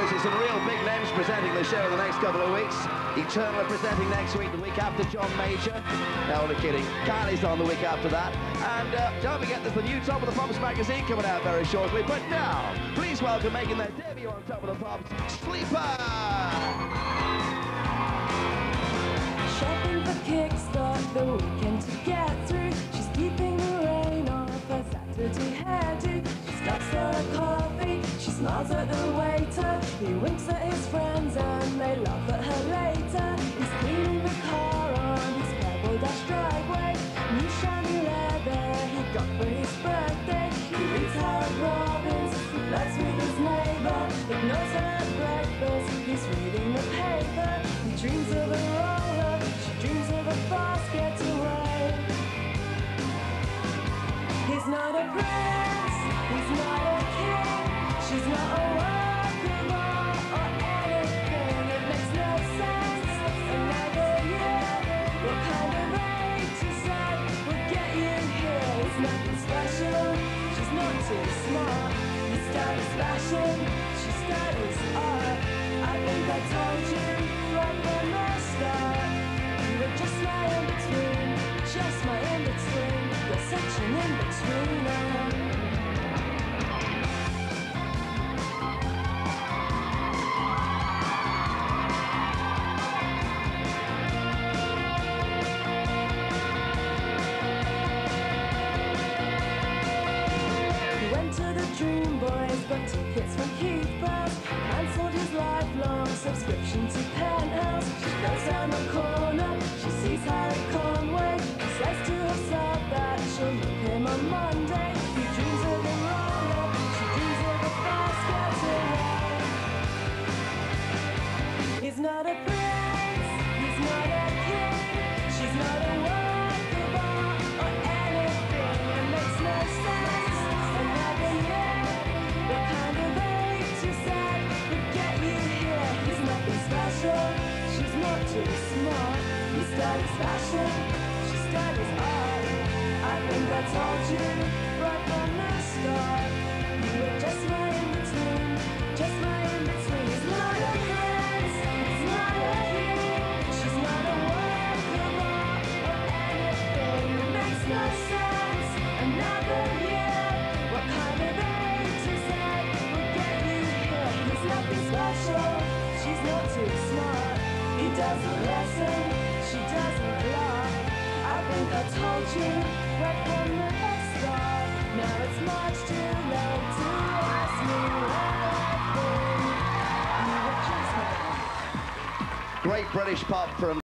see some real big names presenting the show in the next couple of weeks. Eternal presenting next week, the week after John Major. No, only kidding. Kylie's on the week after that. And don't forget, there's the new Top of the Pops magazine coming out very shortly. But now, please welcome, making their debut on Top of the Pops, Sleeper! Shopping for Kickstart, the weekend to get through. She's keeping the rain off her Saturday hairdo. She stops for a coffee, she smiles at the waiter. He winks at his friends and they laugh at her later. He's cleaning the car on his pebble dash driveway. New shiny leather he got for his birthday. He reads Howard Robbins, flirts with his neighbour, ignores her at breakfast. He's reading the paper. He dreams of a roller, she dreams of a fast getaway. He's not a prince, he's not a king, she's not a work of art or anything. It makes no sense, another year. What kind of A to Z will get you here? It's nothing special, she's not too smart. His style is fashion, she studies art. I think I told you right from the start. You were just my in-between, just my in-between. You're such an in-betweener. He went to the Dream Boys, got tickets from Keith Bells, cancelled his lifelong subscription to Penthouse. She goes down the corner, she sees Harry Conway. She says to herself that she'll meet him on Monday. He dreams of a roller, she dreams of a fast getaway. He's not a prince, he's not a king, she's not a work of art or anything. It makes no sense, another year. What kind of A to Z would get you here? He's nothing special, she's not too smart. He studies fashion, she studies art. I think I told you right from the start. You were just my in-between, just my in-between. He's not a prince, he's not a king, she's not a work of art or anything. It makes no sense, another year. What kind of A to Z will get you here? He's nothing special, she's not too smart. He doesn't listen, she doesn't laugh. I think I told you right from the start. Now it's much too late to ask me anything. You were just my... Great British pop from